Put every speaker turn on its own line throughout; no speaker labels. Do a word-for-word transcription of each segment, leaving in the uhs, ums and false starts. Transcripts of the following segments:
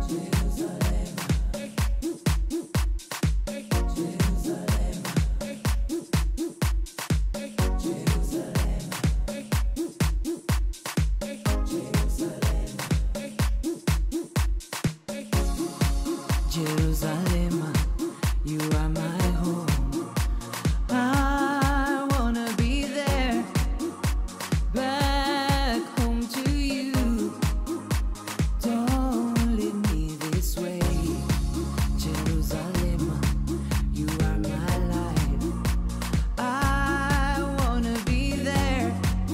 Jerusalema, you are my home. I wanna be there, back home to you. Don't leave me this way. Jerusalema, you are my life. I wanna be there,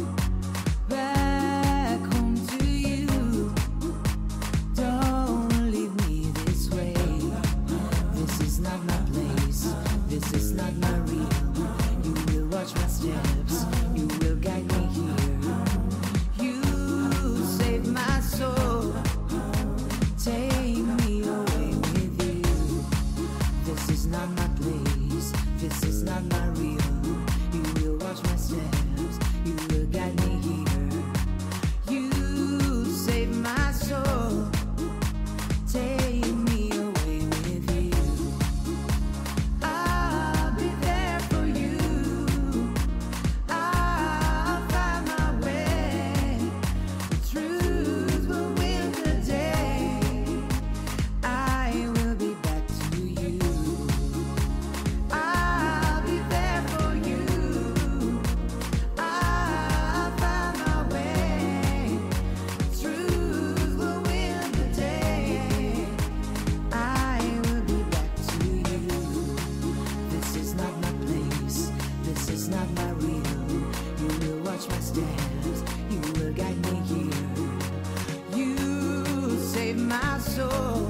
back home to you. Don't leave me this way. This is not my place, this is not my real. You will watch my steps, you will guide me here. You save my soul, take me away with you. This is not my place, this is not my real. You will watch my steps, you will guide me here. You save my soul, take me away with you. I'll be there for you. I'll find my way. The truth will win the day. I will be back to you. I'll be there for you. I'll find my way. The truth will win the day. I will be back to you. This is not my place, this is not my real. You will watch my steps, you will guide me here. You save my soul,